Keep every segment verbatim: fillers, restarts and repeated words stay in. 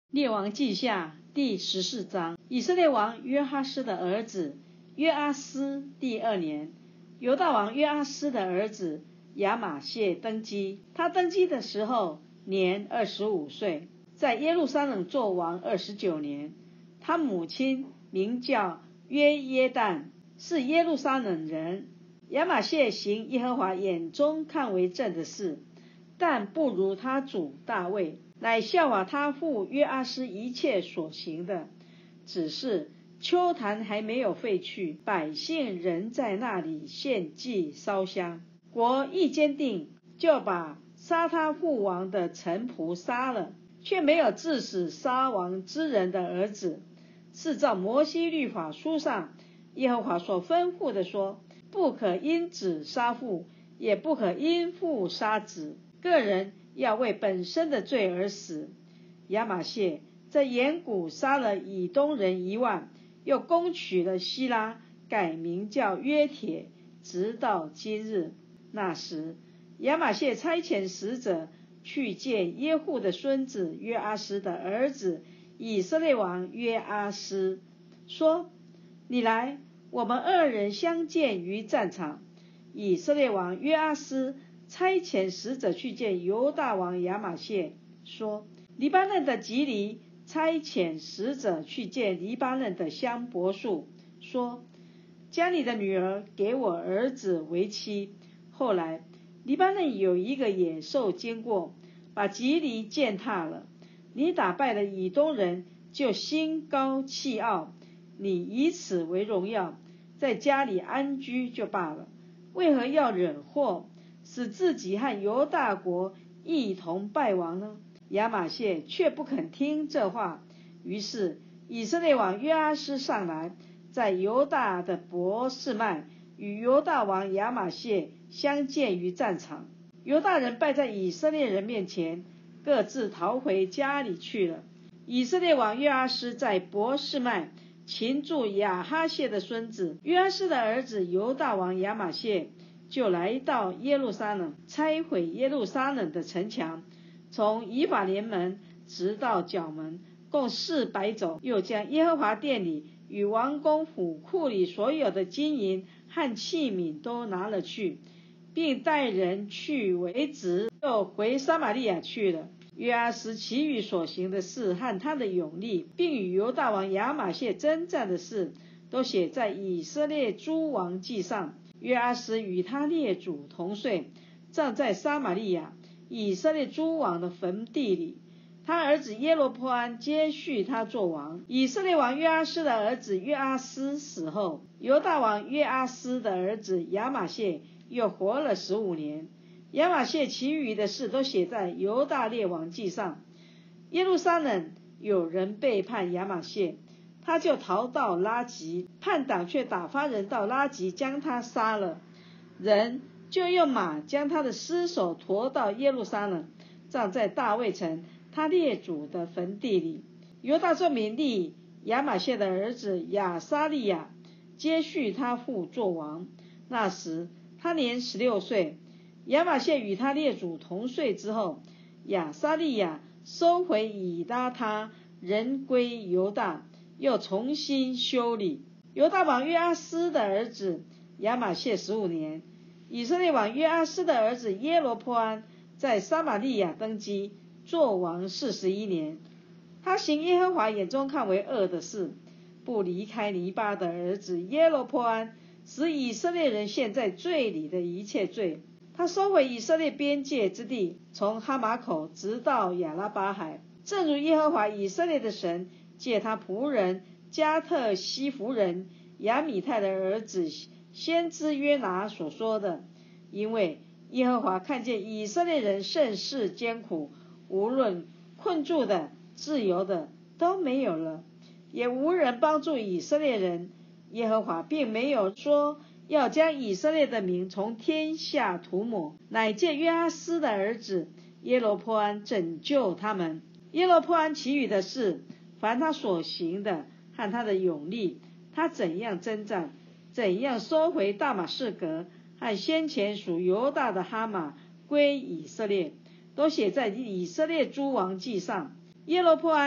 列王记下第十四章。以色列王约哈斯的儿子约阿斯第二年，犹大王约阿斯的儿子亚玛谢登基。他登基的时候年二十五岁，在耶路撒冷作王二十九年。他母亲名叫约耶旦，是耶路撒冷人。亚玛谢行耶和华眼中看为正的事，但不如他主大卫，乃效法他父约阿斯一切所行的。只是邱坛还没有废去，百姓仍在那里献祭烧香。国一坚定，就把杀他父王的臣仆杀了，却没有治死杀王之人的儿子。是照摩西律法书上耶和华所吩咐的说，不可因子杀父，也不可因父杀子，个人要为本身的罪而死。亚玛谢在沿谷杀了以东人一万，又攻取了希拉，改名叫约帖，直到今日。那时亚玛谢差遣使者去见耶户的孙子约阿斯的儿子以色列王约阿斯，说：你来，我们二人相见于战场。以色列王约阿斯差遣使者去见犹大王亚玛谢，说：黎巴嫩的吉黎差遣使者去见黎巴嫩的香柏树，说：将你的女儿给我儿子为妻。后来黎巴嫩有一个野兽经过，把吉黎践踏了。你打败了以东人，就心高气傲，你以此为荣耀，在家里安居就罢了，为何要惹祸，使自己和犹大国一同败亡呢？亚玛谢却不肯听这话。于是以色列王约阿斯上来，在犹大的伯示麦与犹大王亚玛谢相见于战场。犹大人败在以色列人面前，各自逃回家里去了。以色列王约阿斯在伯示麦擒住亚哈谢的孙子约阿斯的儿子犹大王亚玛谢，就来到耶路撒冷，拆毁耶路撒冷的城墙，从以法莲门直到角门，共四百肘。又将耶和华殿里与王宫府库里所有的金银和器皿都拿了去，并带人去为职，又回撒玛利亚去了。约阿斯其余所行的事和他的勇力，并与犹大王亚玛谢征战的事，都写在以色列诸王记上。约阿斯与他列祖同睡，葬在撒玛利亚以色列诸王的坟地里。他儿子耶罗波安接续他做王。以色列王约阿斯的儿子约阿斯死后，犹大王约阿斯的儿子亚玛谢又活了十五年。亚玛谢其余的事都写在犹大列王记上。耶路撒冷有人背叛亚玛谢，他就逃到拉吉，叛党却打发人到拉吉将他杀了。人就用马将他的尸首驮到耶路撒冷，葬在大卫城他列祖的坟地里。犹大众民立亚玛谢的儿子亚撒利亚接续他父做王。那时他年十六岁。亚玛谢与他列祖同睡之后，亚撒利亚收回以拉他，人归犹大，又重新修理。犹大王约阿斯的儿子亚玛谢十五年，以色列王约阿斯的儿子耶罗波安在撒玛利亚登基，作王四十一年。他行耶和华眼中看为恶的事，不离开尼巴的儿子耶罗波安使以色列人陷在罪里的一切罪。他收回以色列边界之地，从哈马口直到亚拉巴海，正如耶和华以色列的神借他仆人加特西弗人亚米泰的儿子先知约拿所说的。因为耶和华看见以色列人甚是艰苦，无论困住的自由的都没有了，也无人帮助以色列人。耶和华并没有说要将以色列的名从天下涂抹，乃借约阿斯的儿子耶罗波安拯救他们。耶罗波安其余的事，凡他所行的和他的勇力，他怎样征战，怎样收回大马士革和先前属犹大的哈马归以色列，都写在以色列诸王记上。耶罗波安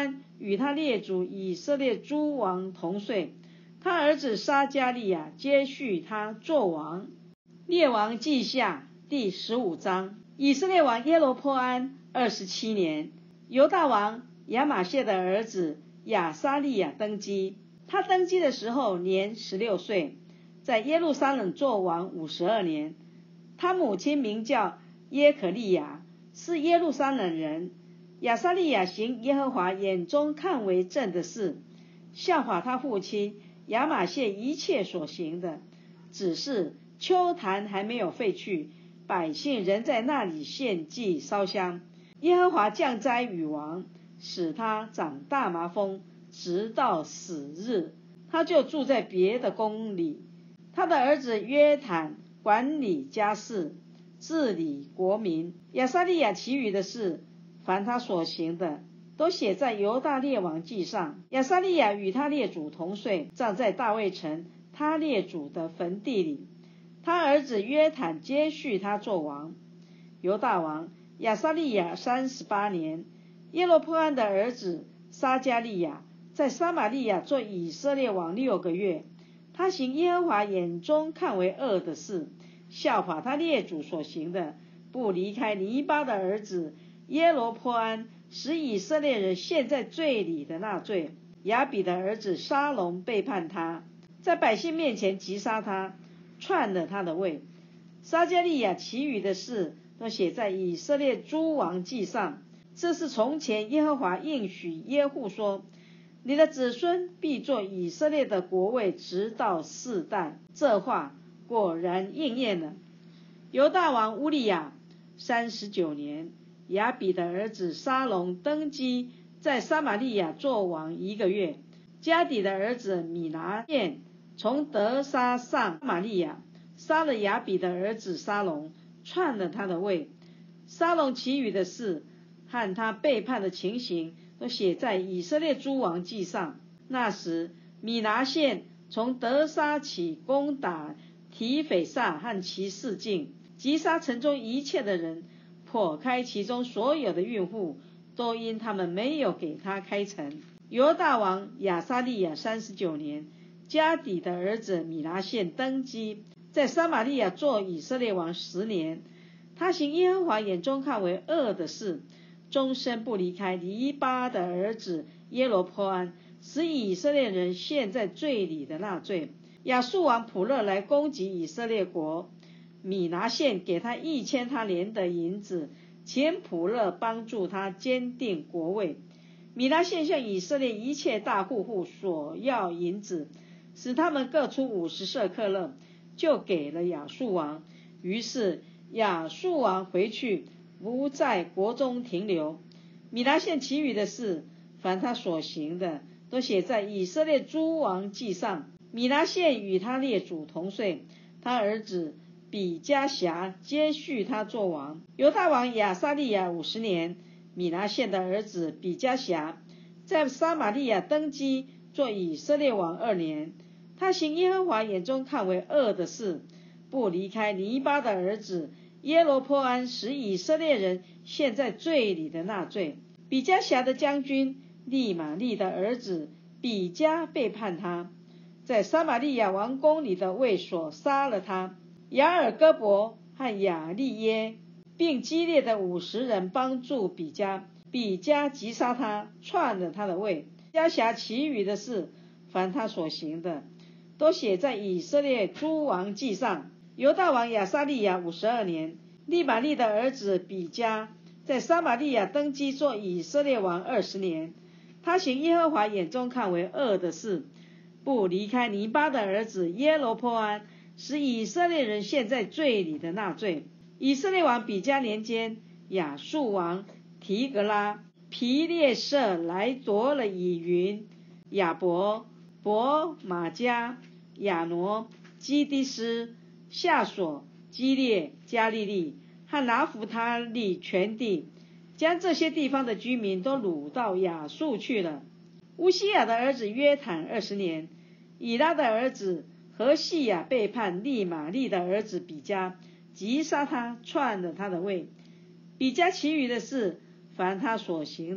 与他列祖以色列诸王同岁，他儿子撒迦利亚接续他作王。列王记下第十五章。以色列王耶罗波安二十七年，犹大王亚玛谢的儿子亚撒利亚登基。他登基的时候年十六岁，在耶路撒冷作王五十二年。他母亲名叫耶可利亚，是耶路撒冷人。亚撒利亚行耶和华眼中看为正的事，效法他父亲亚玛谢一切所行的，只是丘坛还没有废去，百姓仍在那里献祭烧香。耶和华降灾与王，使他长大麻风，直到死日，他就住在别的宫里。他的儿子约坦管理家事，治理国民。亚撒利亚其余的事，凡他所行的，都写在犹大列王记上。亚撒利亚与他列祖同岁，葬在大卫城他列祖的坟地里。他儿子约坦接续他作王。犹大王亚撒利亚三十八年，耶罗波安的儿子撒迦利亚在撒玛利亚做以色列王六个月。他行耶和华眼中看为恶的事，效法他列祖所行的，不离开尼巴的儿子耶罗波安，使以色列人陷在罪里的那罪。亚比的儿子沙龙背叛他，在百姓面前击杀他，篡了他的位。撒迦利亚其余的事都写在以色列诸王记上。这是从前耶和华应许耶户说，你的子孙必作以色列的国位，直到四代。这话果然应验了。犹大王乌利亚三十九年，亚比的儿子沙龙登基，在撒玛利亚作王一个月。迦底的儿子米拿现从德沙上撒玛利亚，杀了亚比的儿子沙龙，篡了他的位。沙龙其余的事和他背叛的情形，都写在以色列诸王记上。那时米拿现从德沙起，攻打提斐萨和其四境，击杀城中一切的人，破开其中所有的孕妇，都因他们没有给他开城。犹大王亚撒利亚三十九年，迦底的儿子米拿现登基，在撒玛利亚做以色列王十年。他行耶和华眼中看为恶的事，终身不离开尼巴的儿子耶罗波安，使以色列人陷在罪里的那罪。亚述王普勒来攻击以色列国，米拿现给他一千他连的银子，请普勒帮助他坚定国位。米拿现向以色列一切大户户索要银子，使他们各出五十舍客勒，就给了亚述王。于是亚述王回去，不在国中停留。米拿现其余的事，凡他所行的，都写在以色列诸王记上。米拿现与他列祖同岁，他儿子比加辖接续他作王。犹大王亚撒利亚五十年，米拿现的儿子比加辖在撒玛利亚登基，做以色列王二年。他行耶和华眼中看为恶的事，不离开尼巴的儿子耶罗波安，使以色列人陷在罪里的那罪。比加辖的将军利玛利的儿子比加背叛他，在撒玛利亚王宫里的卫所杀了他。雅尔戈伯和亚利耶并激烈的五十人帮助比加，比加击杀他，篡了他的位。加辖其余的事，凡他所行的，都写在以色列诸王记上。犹大王亚撒利亚五十二年，利玛利的儿子比加在撒玛利亚登基，做以色列王二十年。他行耶和华眼中看为恶的事，不离开尼巴的儿子耶罗波安，使以色列人陷在罪里的那罪。以色列王比加年间，亚述王提格拉皮列舍来夺了以云、亚伯、伯马加、亚挪、基低斯、夏所、基列、加利利和拿弗他利全地，将这些地方的居民都掳到亚述去了。乌西亚的儿子约坦二十年，以拉的儿子何西亚背叛利玛利的儿子比加，击杀他，篡了他的位。比加其余的事，凡他所行的，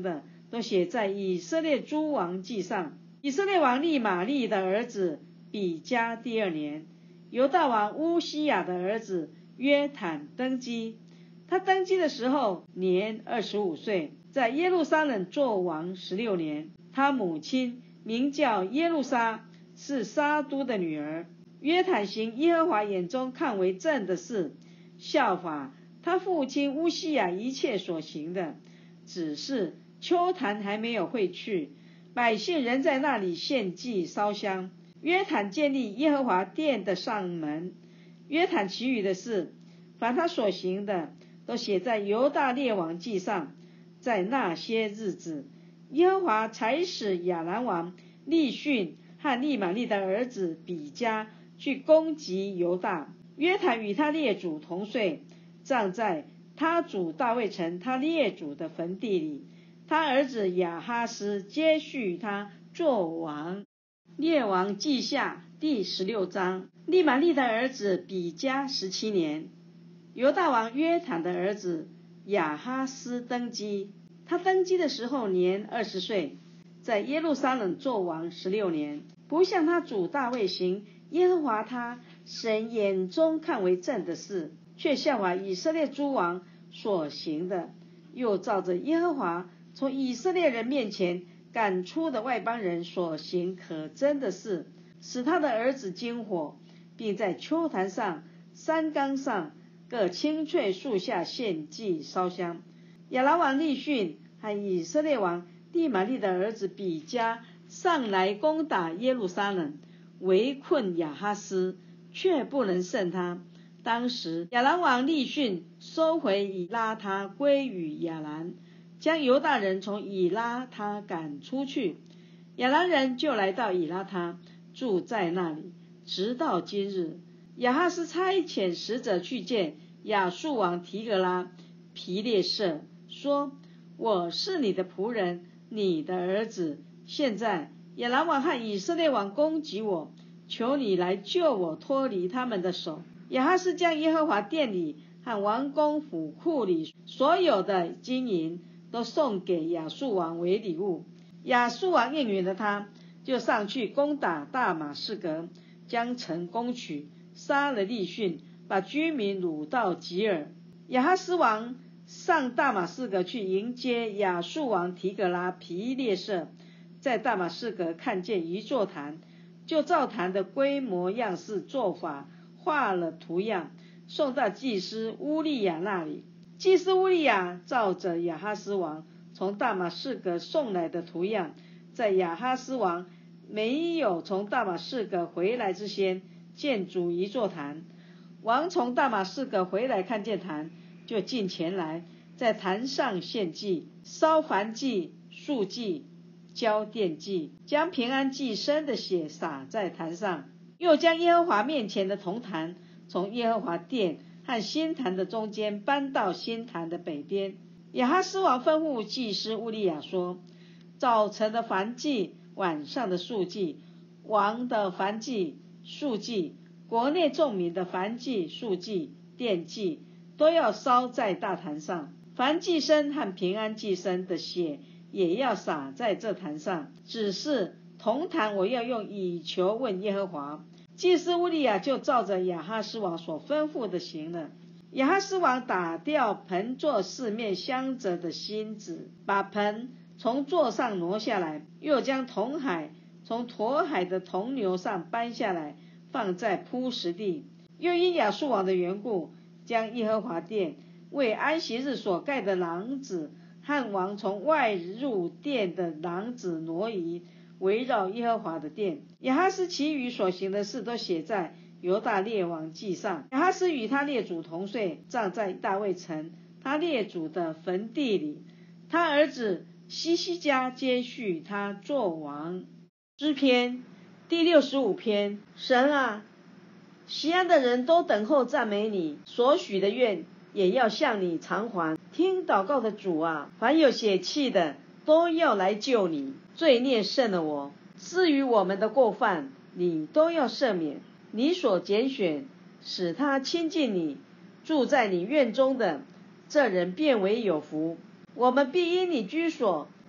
都写在以色列诸王记上。以色列王利玛利的儿子比加第二年，犹大王乌西雅的儿子约坦登基。他登基的时候年二十五岁，在耶路撒冷作王十六年。他母亲名叫耶路撒，是沙都的女儿。约坦行耶和华眼中看为正的事，效法他父亲乌西雅一切所行的，只是秋坛还没有废去，百姓仍在那里献祭烧香。约坦建立耶和华殿的上门。约坦其余的事，凡他所行的，都写在犹大列王记上。在那些日子，耶和华才使亚兰王利逊和利玛利的儿子比加去攻击犹大。约坦与他列祖同睡，葬在他主大卫城他列祖的坟地里。他儿子亚哈斯接续他作王。列王记下第十六章。利玛利的儿子比加十七年，犹大王约坦的儿子亚哈斯登基。他登基的时候年二十岁，在耶路撒冷作王十六年，不像他主大卫行耶和华他神眼中看为正的事，却效法以色列诸王所行的，又照着耶和华从以色列人面前赶出的外邦人所行可憎的事，使他的儿子经火，并在丘坛上、山冈上各青翠树下献祭烧香。亚兰王利逊和以色列王利玛利的儿子比加上来攻打耶路撒冷，围困亚哈斯，却不能胜他。当时亚兰王利逊收回以拉他，归于亚兰，将犹大人从以拉他赶出去。亚兰人就来到以拉他，住在那里，直到今日。亚哈斯差遣使者去见亚述王提格拉皮列舍，说：我是你的仆人，你的儿子。现在亚兰王和以色列王攻击我，求你来救我脱离他们的手。亚哈斯将耶和华殿里和王宫府库里所有的金银都送给亚述王为礼物。亚述王应允了他，就上去攻打大马士革，将城攻取，杀了利逊，把居民掳到吉尔。亚哈斯王上大马士革去迎接亚述王提格拉皮列舍，在大马士革看见一座坛，就照坛的规模样式做法画了图样，送到祭司乌利亚那里。祭司乌利亚照着亚哈斯王从大马士革送来的图样，在亚哈斯王没有从大马士革回来之前，建筑一座坛。王从大马士革回来，看见坛，就进前来，在坛上献祭，烧燔祭、素祭、交奠祭，将平安祭牲的血洒在坛上，又将耶和华面前的铜坛从耶和华殿和新坛的中间搬到新坛的北边。亚哈斯王吩咐祭司乌利亚说：早晨的燔祭、晚上的素祭、王的燔祭、素祭、国内众民的燔祭、素祭、奠祭，都要烧在大坛上。燔祭牲和平安祭牲的血也要洒在这坛上，只是铜坛我要用以求问耶和华。祭司乌利亚就照着亚哈斯王所吩咐的行了。亚哈斯王打掉盆座四面镶着的芯子，把盆从座上挪下来，又将铜海从驼海的铜牛上搬下来，放在铺石地。又因亚述王的缘故，将耶和华殿为安息日所盖的廊子和王从外入殿的廊子挪移，围绕耶和华的殿。亚哈斯其余所行的事都写在犹大列王记上。亚哈斯与他列祖同睡，葬在大卫城他列祖的坟地里。他儿子希西家接续他作王。诗篇第六十五篇。神啊，西安的人都等候赞美你，所许的愿也要向你偿还。听祷告的主啊，凡有血气的都要来救你。罪孽胜了我，至于我们的过犯，你都要赦免。你所拣选使他亲近你，住在你院中的，这人便为有福。我们必因你居所，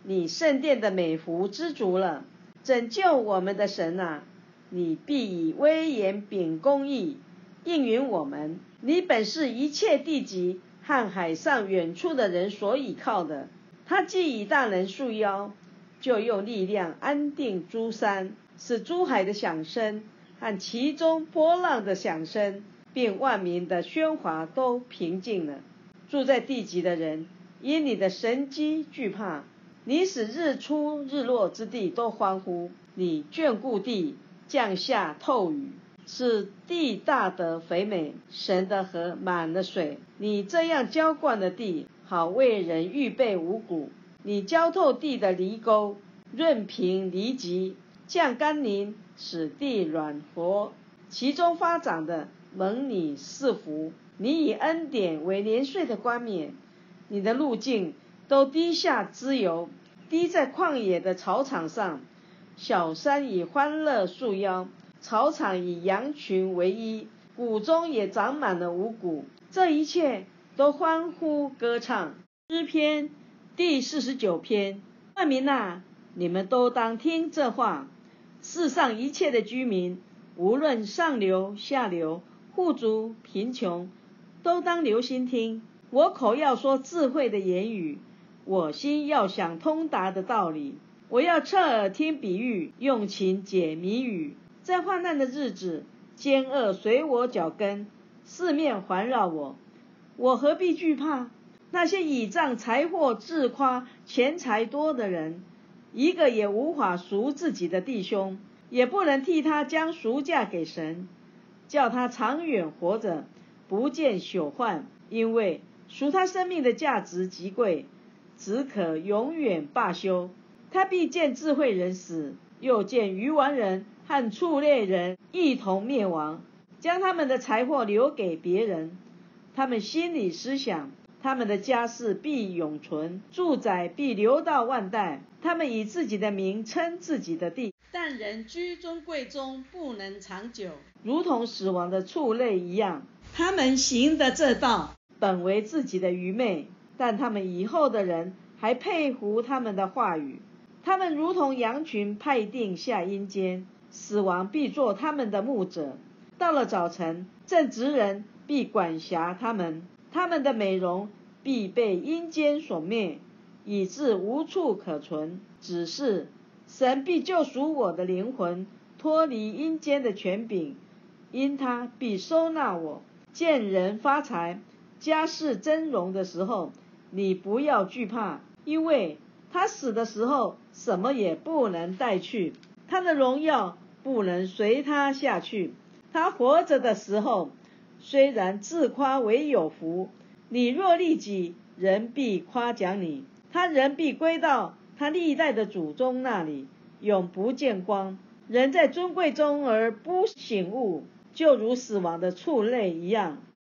你圣殿的美福知足了。拯救我们的神啊，你必以威严秉公义应允我们。你本是一切地极和海上远处的人所倚靠的。他既以大能束腰，就用力量安定诸山，使诸海的响声和其中波浪的响声，并万民的喧哗都平静了。住在地极的人因你的神迹惧怕，你使日出日落之地都欢呼。你眷顾地，降下透雨，使地大得肥美，神的河满了水。你这样浇灌了地，好为人预备五谷。你浇透地的犁沟，润平犁脊，降甘霖，使地软和，其中发长的蒙你赐福。你以恩典为年岁的冠冕，你的路径都滴下脂油，滴在旷野的草场上。小山以欢乐束腰，草场以羊群为衣，谷中也长满了五谷。这一切都欢呼歌唱。诗篇第四十九篇。万民啊，你们都当听这话。世上一切的居民，无论上流下流，富足贫穷，都当留心听。我口要说智慧的言语，我心要想通达的道理。我要侧耳听比喻，用情解谜语。在患难的日子，奸恶随我脚跟，四面环绕我，我何必惧怕？那些倚仗财货自夸钱财多的人，一个也无法赎自己的弟兄，也不能替他将赎价给神，叫他长远活着，不见朽坏。因为赎他生命的价值极贵，只可永远罢休。他必见智慧人死，又见愚顽人和畜类人一同灭亡，将他们的财货留给别人。他们心里思想，他们的家室必永存，住宅必留到万代。他们以自己的名称自己的地，但人居尊贵中不能长久，如同死亡的畜类一样。他们行的这道本为自己的愚昧，但他们以后的人还佩服他们的话语。他们如同羊群派定下阴间，死亡必做他们的牧者。到了早晨，正直人必管辖他们，他们的美容必被阴间所灭，以致无处可存。只是神必救赎我的灵魂，脱离阴间的权柄，因他必收纳我。见人发财，家世增荣的时候，你不要惧怕，因为他死的时候什么也不能带去，他的荣耀不能随他下去。他活着的时候，虽然自夸为有福，你若利己，人必夸奖你，他人必归到他历代的祖宗那里，永不见光。人在尊贵中而不醒悟，就如死亡的畜类一样。